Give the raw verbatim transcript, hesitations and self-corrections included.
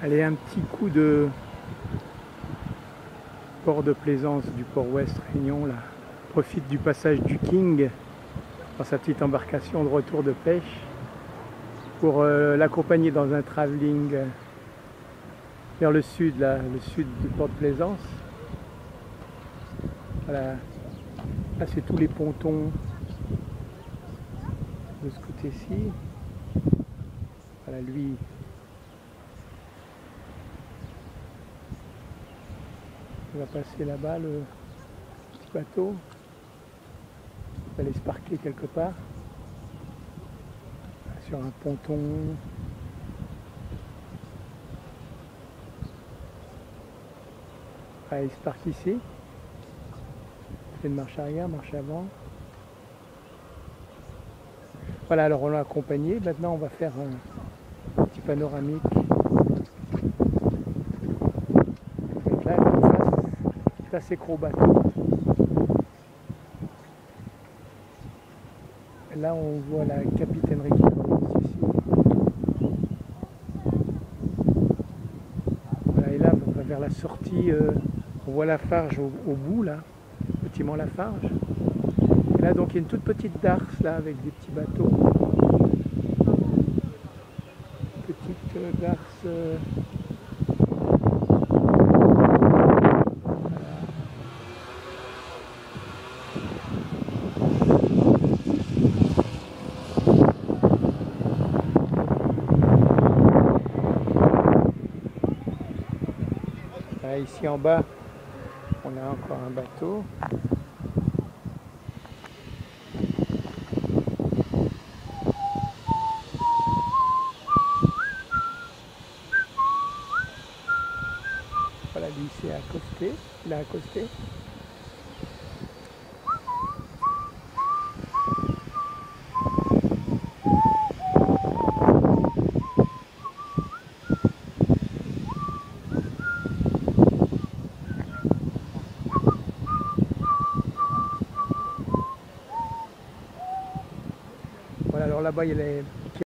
Allez, un petit coup de port de plaisance du port Ouest Réunion là. Profite du passage du King dans sa petite embarcation de retour de pêche pour euh, l'accompagner dans un travelling euh, vers le sud, là, le sud du port de plaisance. Voilà. Là c'est tous les pontons de ce côté-ci. Voilà, lui il va passer là-bas, le petit bateau. Il va aller se parquer quelque part sur un ponton. Voilà, il se parque ici. Il fait une marche arrière, marche avant. Voilà, alors on l'a accompagné. Maintenant on va faire un petit panoramique. Donc là, comme ça, c'est assez gros bateau. Là on voit la capitainerie qui commence ici. Voilà, et là on va vers la sortie, euh, on voit la Farge au, au bout là, bâtiment la Farge. Et là donc il y a une toute petite darse là avec des petits bateaux. Petite euh, darse. Euh, Là, ici en bas, on a encore un bateau. Voilà, lui c'est accosté, il a accosté. Voilà, alors là-bas il y a les,